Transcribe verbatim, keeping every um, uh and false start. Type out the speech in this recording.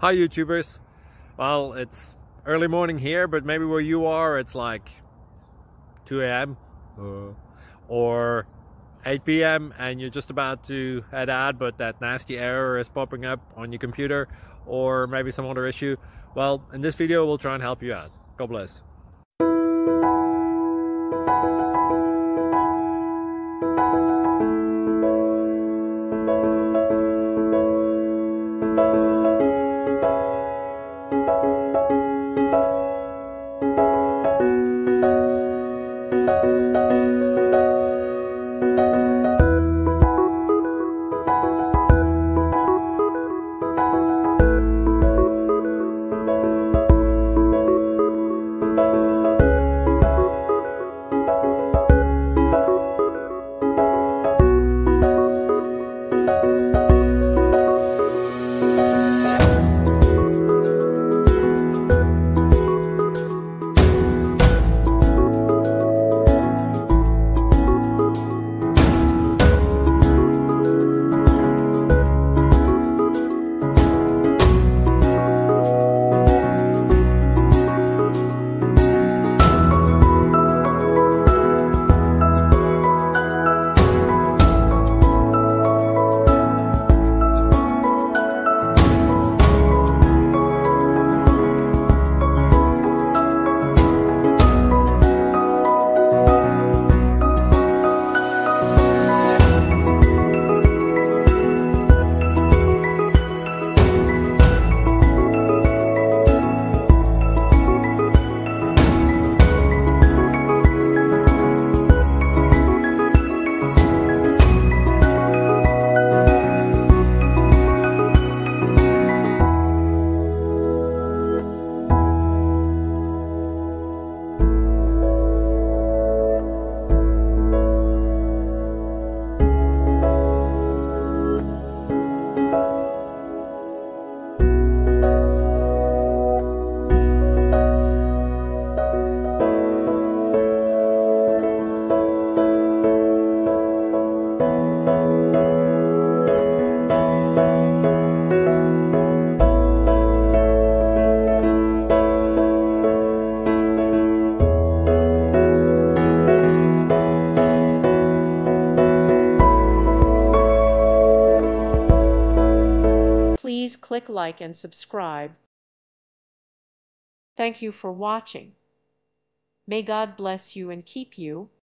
Hi YouTubers. Well, it's early morning here, but maybe where you are it's like two A M uh, or eight P M and you're just about to head out, but that nasty error is popping up on your computer, or maybe some other issue. Well, in this video we'll try and help you out. God bless. Please click like and subscribe. Thank you for watching. May God bless you and keep you.